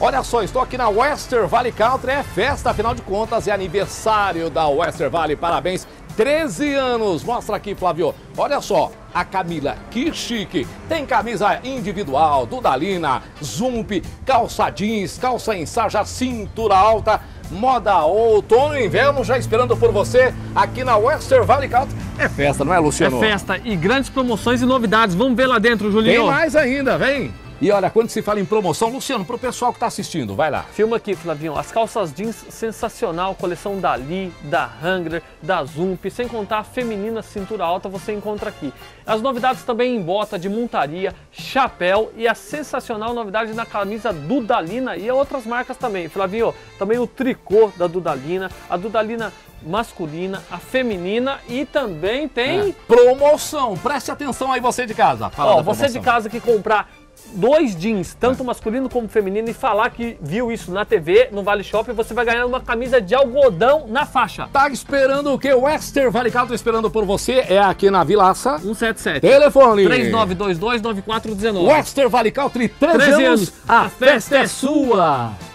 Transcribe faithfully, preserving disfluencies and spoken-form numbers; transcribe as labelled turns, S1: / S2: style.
S1: Olha só, estou aqui na Western Valley Country, é festa, afinal de contas, é aniversário da Western Valley, parabéns, treze anos, mostra aqui, Flávio, olha só, a Camila, que chique, tem camisa individual, Dudalina, Zump, calça jeans, calça em sarja, cintura alta, moda outono e inverno já esperando por você aqui na Western Valley Country. É festa, não é, Luciano?
S2: É festa e grandes promoções e novidades. Vamos ver lá dentro, Julinho.
S1: Tem mais ainda, vem. E olha, quando se fala em promoção, Luciano, pro pessoal que tá assistindo, vai lá.
S2: Filma aqui, Flavinho. As calças jeans, sensacional. Coleção da Lee, da Wrangler, da Zump. Sem contar a feminina cintura alta, você encontra aqui. As novidades também em bota de montaria, chapéu e a sensacional novidade na camisa Dudalina e outras marcas também. Flavinho, também o tricô da Dudalina, a Dudalina masculina, a feminina e também tem...
S1: É. Promoção, preste atenção aí você de casa. Fala
S2: Ó, você de casa que comprar dois jeans, tanto masculino como feminino, e falar que viu isso na T V, no Vale Shopping, você vai ganhar uma camisa de algodão na faixa.
S1: Tá esperando o quê? O Western Valley Country esperando por você, é aqui na Vilaça.
S2: cento e setenta e sete.
S1: Telefone.
S2: três nove dois dois, nove quatro um nove.
S1: Western Valley Country, treze anos, a festa é sua.